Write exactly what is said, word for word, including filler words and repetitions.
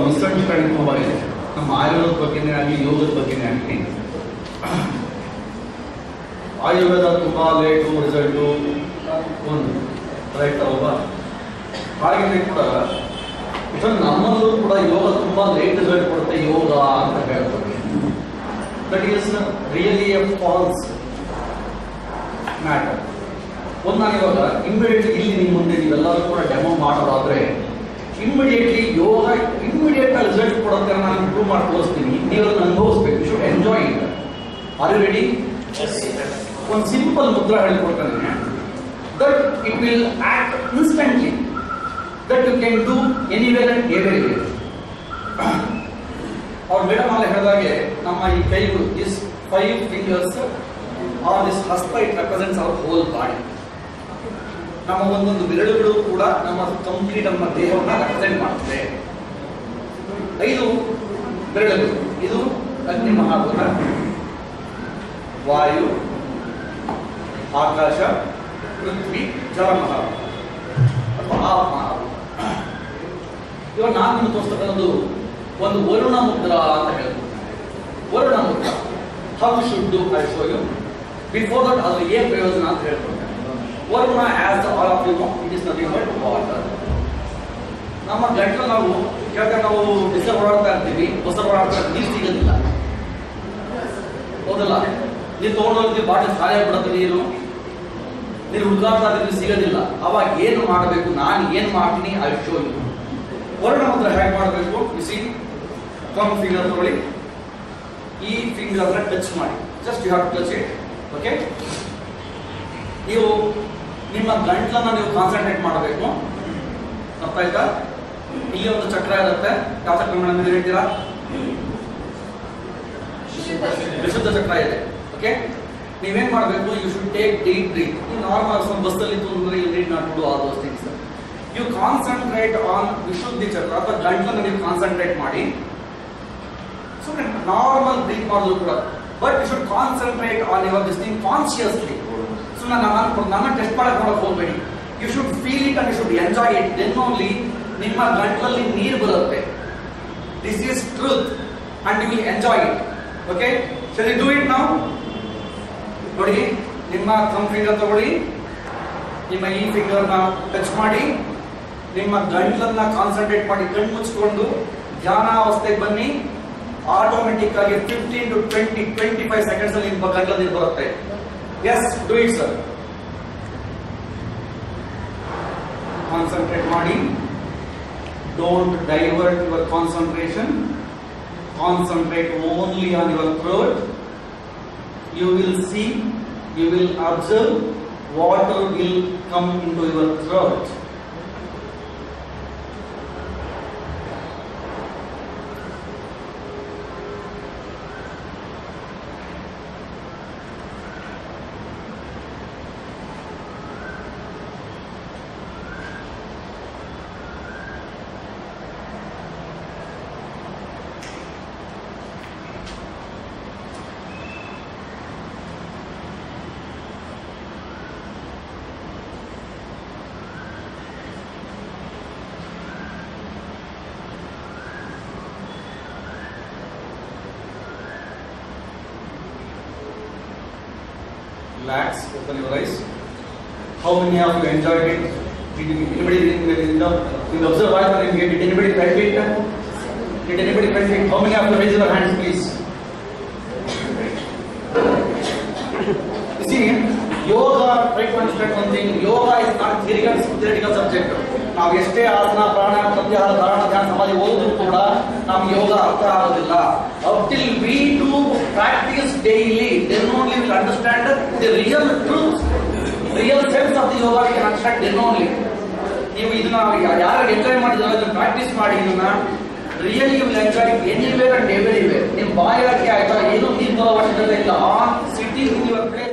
Misunderstanding ತುಂಬ ಇದೆ. ನಮ್ಮ ಆಯುರ್ವೇದದ ಬಗ್ಗೆನೇ ಆಗಲಿ ಯೋಗದ ಬಗ್ಗೆನೇ ಆಗಲಿ, ಆಯುರ್ವೇದ ತುಂಬ ಲೇಟು ರಿಸಲ್ಟು ಒಂದು ರೈಟ್ ಅಲ್ವಾ? ಹಾಗೆಯೇ ಕೂಡ ಇವನ್ ನಮ್ಮಲ್ಲೂ ಕೂಡ ಯೋಗ ತುಂಬ ಲೇಟ್ ರಿಸಲ್ಟ್ ಕೊಡುತ್ತೆ ಯೋಗ ಅಂತ ಹೇಳ್ತಾರೆ. That is really a false matter. ಒಂದು ನಾನು ಇವಾಗ ಇಮಿಡಿಯೇಟ್ಲಿ ಇಲ್ಲಿ ನಿಮ್ಮ ಮುಂದೆ ನೀವೆಲ್ಲರೂ ಕೂಡ ಡೆಮೋ ಮಾಡೋದಾದ್ರೆ ಇಮಿಡಿಯೇಟ್ಲಿ ಯೋಗ ಇಮಿಡಿಯೇಟ್ ರಿಸಲ್ಟ್ ಕೊಡುತ್ತೆ ನಾನು ಇಂಪ್ರೂವ್ ಮಾಡಿ ತೋರಿಸ್ತೀನಿ. ನೀವು ಅದನ್ನು ಅನುಭವಿಸ್ಬೇಕು. You should enjoy it. Are you ready? ಒಂದು ಸಿಂಪಲ್ ಮುದ್ರಾ ಹೇಳ್ಕೊಡ್ತಾನೆ. That it will act instantly. That you can do anywhere and everywhere. ಅವ್ರ ಮೇಡಮ್ ಅಲ್ಲಿ ಹೇಳಿದಾಗೆ ನಮ್ಮ ಈ ಕೈಗಳು this five fingers are this ಹಸ್ತ it represents our whole body. ನಮ್ಮ ಒಂದೊಂದು ಬೆರಳುಗಳು ಕೂಡ ನಮ್ಮ ಕಂಪ್ಲೀಟ್ ನಮ್ಮ ದೇಹವನ್ನ ರೆಪ್ರೆಸೆಂಟ್ ಮಾಡುತ್ತೆ. ಐದು ಬೆರಳುಗಳು ಇದು ಅಗ್ನಿ ಮಹಾಭೂತ, ವಾಯು, ಆಕಾಶ, ಪೃಥ್ವಿ, ಜಲ ಮಹಾಭೂತ ಅಥವಾ ಆಪ್ ಮಹಾಭೂತ. ಇವಾಗ ನಾನು ನಿಮ್ಗೆ ತೋರಿಸ್ತಕ್ಕಂಥದ್ದು ಒಂದು ವರುಣ ಮುದ್ರಾ ಅಂತ ಹೇಳ್ಬೋದು. Varuna mudra how should do I show you. Before that ಅದು ಏನ್ ಪ್ರಯೋಜನ ಅಂತ ಹೇಳ್ಕೊಡ್ತೇನೆ. Varuna as all of you know it is nothing but water. ನಮ್ಮ ಗಂಟಲು ನಾವು ಯಾಕಂದ್ರೆ ನಾವು ಬಿಸಿಲು ಓಡಾಡ್ತಾ ಇರ್ತೀವಿ, ಹೊಸ ಓಡಾಡ್ತಾ ನೀರು ಸಿಗೋದಿಲ್ಲ, ಹೌದಲ್ಲ? ನೀವು ತೊಗೊಂಡೋಗ್ತೀವಿ ಬಾಟಲ್ ಖಾಲಿ ಆಗ್ಬಿಡುತ್ತೆ, ನೀರು ನೀರು ಹುಡುಕಾಡ್ತಾ ಇದ್ರೆ ಸಿಗೋದಿಲ್ಲ. ಅವಾಗ ಏನು ಮಾಡಬೇಕು? ನಾನು ಏನು ಮಾಡ್ತೀನಿ I show you. Varuna mudra ಹೇಗೆ ಮಾಡಬೇಕು? ಬಿಸಿ ಕಮ್ ಫಿಂಗರ್ ತಗೊಳ್ಳಿ, ಈ ಫಿಂಗರ್ ಟಚ್ ಮಾಡಿ, just you have to touch it. Okay, ನೀವು ನಿಮ್ಮ ಗಂಟ್ಲನ್ನ ನೀವು ಕಾನ್ಸಂಟ್ರೇಟ್ ಮಾಡಬೇಕು. ಅರ್ಥ ಆಯ್ತಾ? ಇಲ್ಲಿ ಒಂದು ಚಕ್ರ ಇರುತ್ತೆ. ಯಾವ ಚಕ್ರ ಮೇಡಮ್ ನೀವು ಹೇಳ್ತೀರಾ? ವಿಶುದ್ಧ ಚಕ್ರ ಇದೆ. ಓಕೆ, ನೀವೇನ್ ಮಾಡಬೇಕು? You should take deep breath. Normal ಬಸ್ಸಲ್ಲಿ ತೊಂದರೆ you need not do all those things. You concentrate on Vishuddhi chakra ಅಥವಾ ಗಂಟ್ಲನ್ನ ನೀವು ಕಾನ್ಸಂಟ್ರೇಟ್ ಮಾಡಿ. ಸುಮ್ಮನೆ ನಾರ್ಮಲ್ ಬ್ರೀತ್ ಮಾಡಿದ್ರು ಕೂಡ, but you should concentrate on your this thing consciously. ಸುಮ್ಮನೆ ನಾನು ನನ್ನ ಟೆಸ್ಟ್ ಮಾಡಕ್ ಮಾಡಕ್ ಹೋಗ್ಬೇಡಿ. You should feel it and you should enjoy it. Then only ನಿಮ್ಮ ಗಂಟ್ಲಲ್ಲಿ ನೀರು ಬರುತ್ತೆ. This is truth and you will enjoy it. Okay, shall you do it now? ನೋಡಿ, ನಿಮ್ಮ ಥಂಬ್ ಫಿಂಗರ್ ತಗೊಳ್ಳಿ, ನಿಮ್ಮ ಈ ಫಿಂಗರ್ ನ ಟಚ್ ಮಾಡಿ, ನಿಮ್ಮ ಗಂಟ್ಲನ್ನ ಕಾನ್ಸಂಟ್ರೇಟ್ ಮಾಡಿ, ಕಣ್ಣು ಮುಚ್ಚಿಕೊಂಡು ಧ್ಯಾನ ಅವಸ್ಥೆಗೆ ಬನ್ನಿ. ಆಟೋಮೆಟಿಕ್ ಆಗಿ fifteen to twenty twenty five seconds ಅಲ್ಲಿ ನಿಮ್ಮ ಗಂಟ್ಲ ನೀರು ಬರುತ್ತೆ. Yes, do it sir. Concentrate ಮಾಡಿ. Don't divert your concentration. Concentrate only on your throat. You will see, you will observe, water will come into your throat. Relax, open your eyes. How many of you enjoyed it? Did you, anybody in the, in the, in the observe while you get it? Did anybody felt it? Did anybody felt it? How many of you raise your hands, please? You see, yoga, try to understand one thing. Yoga is not theoretical, theoretical subject. ನಾವು ಎಷ್ಟೇ ಆಸನ, ಪ್ರಾಣಾಯಾಮ, ಪ್ರತ್ಯಾಹಾರ, ಧಾರಣ, ಧ್ಯಾನ, ಸಮಾಧಿ ಓದಿದ್ರು ಕೂಡ ನಮ್ಗೆ ಯೋಗ ಅರ್ಥ ಆಗೋದಿಲ್ಲ. Until we do practice daily, then only we will understand the real truth, real sense of the yoga we can understand then only. ನೀವು ಇದನ್ನ ಯಾರು ಎಂಜಾಯ್ ಮಾಡಿದ್ರೆ ಅದನ್ನ ಪ್ರಾಕ್ಟೀಸ್ ಮಾಡಿ, ಇದನ್ನ really you will enjoy anywhere and everywhere. ನಿಮ್ಮ ಬಾಯಾರಿಕೆ ಆಯ್ತಾ, ಏನು ನೀರು ಬರೋ ಅವಶ್ಯಕತೆ ಇಲ್ಲ. On sitting in your place